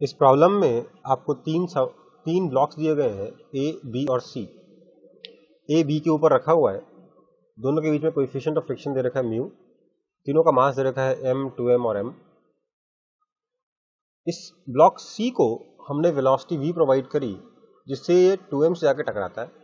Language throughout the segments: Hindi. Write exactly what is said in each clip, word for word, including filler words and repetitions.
इस प्रॉब्लम में आपको तीन सब तीन ब्लॉक्स दिए गए हैं, ए, बी और सी। ए बी के ऊपर रखा हुआ है, दोनों के बीच में कोएफिशिएंट ऑफ फ्रिक्शन दे रखा है म्यू, तीनों का मास दे रखा है एम, टू एम और एम। इस ब्लॉक सी को हमने वेलोसिटी वी प्रोवाइड करी, जिससे ये टू एम से जाके टकराता है।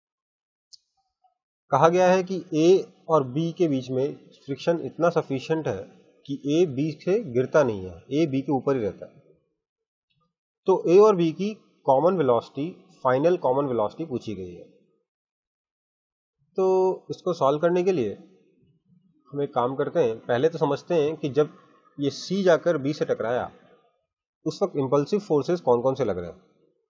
कहा गया है कि ए और बी के बीच में फ्रिक्शन इतना सफिशिएंट है कि ए बी से गिरता नहीं है, ए बी के ऊपर ही रहता है। तो ए और बी की common velocity, final common velocity पूछी गई है। तो इसको सॉल्व करने के लिए हम एक काम करते हैं, पहले तो समझते हैं कि जब ये सी जाकर बी से टकराया उस वक्त इंपल्सिव फोर्सेस कौन कौन से लग रहे हैं।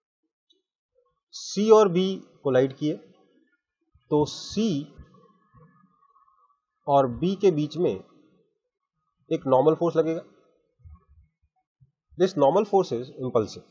सी और बी कोलाइड किए तो सी और बी के बीच में एक नॉर्मल फोर्स लगेगा। This normal force is impulsive.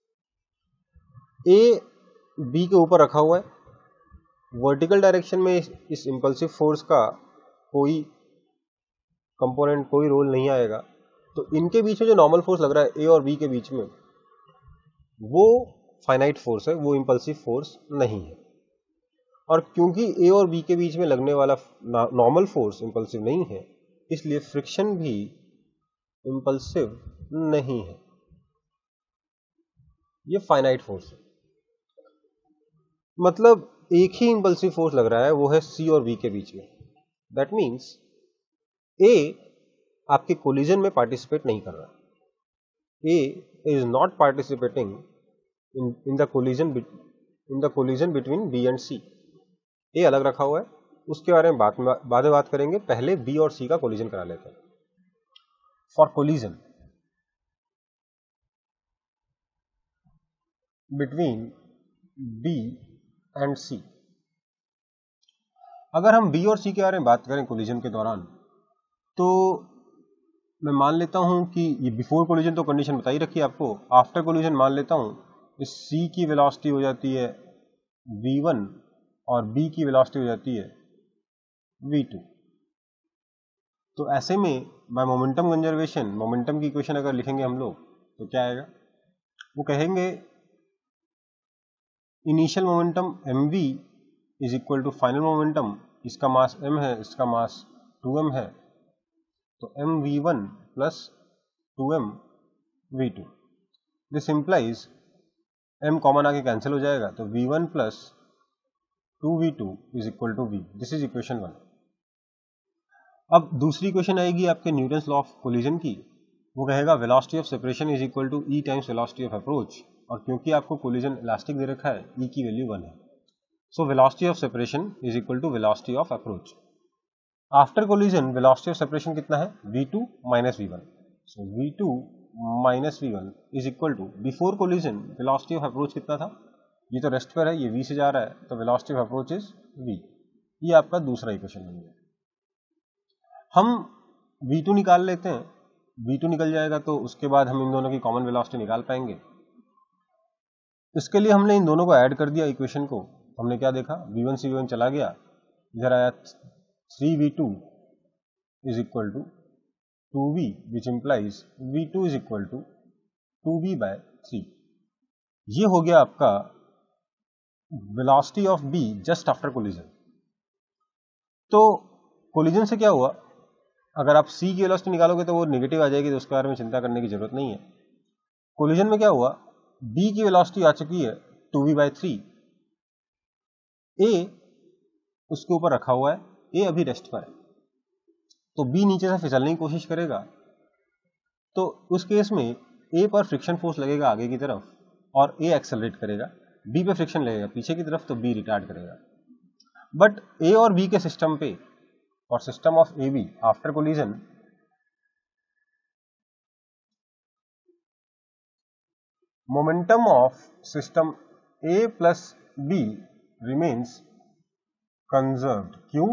A B के ऊपर रखा हुआ है, वर्टिकल डायरेक्शन में इस इंपल्सिव फोर्स का कोई कंपोनेंट, कोई रोल नहीं आएगा। तो इनके बीच में जो नॉर्मल फोर्स लग रहा है ए और बी के बीच में, वो फाइनाइट फोर्स है, वो इंपल्सिव फोर्स नहीं है। और क्योंकि ए और बी के बीच में लगने वाला नॉर्मल फोर्स इंपल्सिव नहीं है, इसलिए फ्रिक्शन भी इंपल्सिव नहीं है, ये फाइनाइट फोर्स है। मतलब एक ही इंपल्सिव फोर्स लग रहा है, वो है सी और बी के बीच में। दैट मीन्स ए आपके कोलिजन में पार्टिसिपेट नहीं कर रहा, A is not participating in in the collision in the collision between B and C. A अलग रखा हुआ है, उसके बारे में बात बाद में बात करेंगे, पहले बी और सी का कोलिजन करा लेते हैं। For collision between B and C, अगर हम बी और सी के बारे में बात करें कोलिजन के दौरान, तो मैं मान लेता हूं कि ये बिफोर कोलिजन तो कंडीशन बताई रखी है आपको। आफ्टर कोलिजन मान लेता हूं इस सी की वेलोसिटी हो जाती है वी वन और बी की वेलोसिटी हो जाती है वी टू। तो ऐसे में बाय मोमेंटम कंजर्वेशन, मोमेंटम की इक्वेशन अगर लिखेंगे हम लोग तो क्या आएगा, वो कहेंगे initial momentum M V is equal to final momentum, इसका मास m है, इसका मास टू एम है, तो M V one plus two M V two. This implies m common आके कैंसिल हो जाएगा, तो V one plus two V two is equal to v। This is equation one. अब दूसरी इक्वेशन आएगी आपके न्यूटन्स लॉ ऑफ कोलिजन की, वो कहेगा velocity of separation is equal to E times velocity of approach. और क्योंकि आपको कोलिजन इलास्टिक दे रखा है, ई की वैल्यू वन है, so velocity of separation is equal to velocity of approach. After collision velocity of separation कितना है, V two minus V one. So V two minus V one is equal to before collision velocity of approach कितना था, ये तो रेस्ट पर है, ये v से जा रहा है, तो velocity of approach is v। ये आपका दूसरा इक्वेशन बन गया। हम वी टू निकाल लेते हैं, वी टू निकल जाएगा तो उसके बाद हम इन दोनों की कॉमन वेलोसिटी निकाल पाएंगे। इसके लिए हमने इन दोनों को ऐड कर दिया इक्वेशन को। हमने क्या देखा, वी वन से वी वन चला गया, इधर आया three V two is equal to two V, which implies V two is equal to two V by three. ये हो गया आपका velocity of B just after collision. तो कोलिजन से क्या हुआ, अगर आप सी की वेलोसिटी निकालोगे तो वो नेगेटिव आ जाएगी, तो उसके बारे में चिंता करने की जरूरत नहीं है। कोलिजन में क्या हुआ, बी की वेलोसिटी आ चुकी है two V by three, A उसके ऊपर रखा हुआ है, ए अभी रेस्ट पर है, तो बी नीचे से फिसलने की कोशिश करेगा। तो उस केस में ए पर फ्रिक्शन फोर्स लगेगा आगे की तरफ और ए एक्सेलरेट करेगा, बी पे फ्रिक्शन लगेगा पीछे की तरफ, तो बी रिटार्ड करेगा। बट ए और बी के सिस्टम पे, और system of A B after collision, momentum of system A plus B remains conserved. क्यों,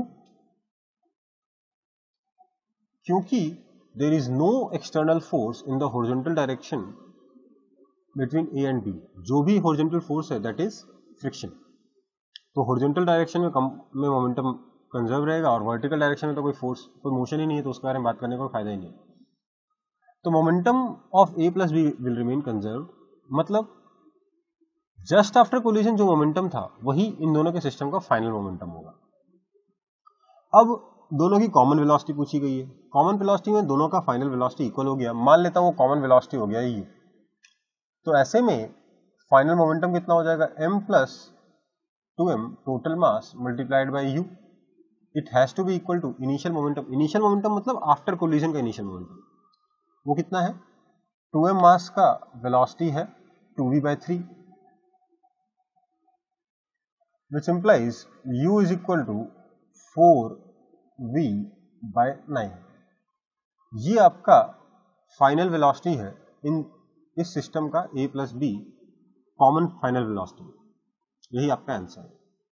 क्योंकि there is no external force in the horizontal direction between A and B. जो भी हॉरिजॉन्टल फोर्स है दैट इज फ्रिक्शन। तो हॉरिजॉन्टल डायरेक्शन में कम में मोमेंटम कंजर्व रहेगा, और वर्टिकल डायरेक्शन में तो कोई फोर्स, कोई मोशन ही नहीं है, तो उसके बारे में बात करने का कोई फायदा ही नहीं। तो momentum of A plus B will remain conserve, मतलब जस्ट आफ्टर कोलिजन जो मोमेंटम था वही इन दोनों के सिस्टम का फाइनल मोमेंटम होगा। अब दोनों की कॉमन वेलोसिटी पूछी गई है, कॉमन वेलोसिटी में दोनों का फाइनल वेलोसिटी इक्वल हो गया, मान लेता हूं वो कॉमन वेलोसिटी हो गया यू, तो ऐसे में फाइनल मोमेंटम कितना हो जाएगा, m plus two M total mass multiplied by u, it has to be equal to initial momentum, initial momentum मतलब आफ्टर कोलिजन का इनिशियल मोमेंटम, वो कितना है, टू एम मास का वेलोसिटी है two V by three, which implies u is equal to four V by nine. ये आपका फाइनल वेलोसिटी है इन इस सिस्टम का a plus B common final velocity, यही आपका आंसर है।